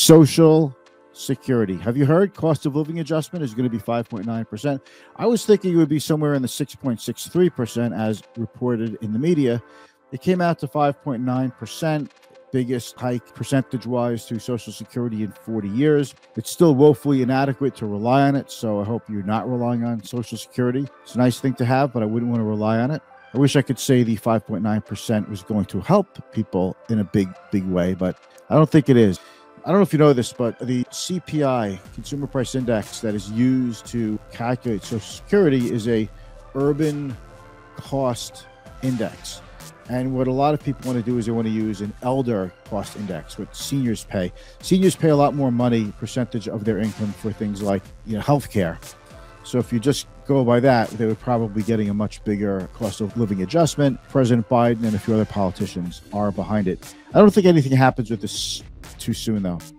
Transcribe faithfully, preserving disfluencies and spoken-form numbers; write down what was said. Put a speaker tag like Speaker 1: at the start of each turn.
Speaker 1: Social Security. Have you heard cost of living adjustment is going to be five point nine percent? I was thinking it would be somewhere in the six point six three percent as reported in the media. It came out to five point nine percent, biggest hike percentage-wise to Social Security in forty years. It's still woefully inadequate to rely on it, so I hope you're not relying on Social Security. It's a nice thing to have, but I wouldn't want to rely on it. I wish I could say the five point nine percent was going to help people in a big, big way, but I don't think it is. I don't know if you know this, but the C P I, Consumer Price Index, that is used to calculate Social Security is a urban cost index. And what a lot of people want to do is they want to use an elder cost index, what seniors pay. Seniors pay a lot more money, percentage of their income, for things like, you know, healthcare. So if you just go by that, they would probably be getting a much bigger cost of living adjustment. President Biden and a few other politicians are behind it. I don't think anything happens with this too soon, though.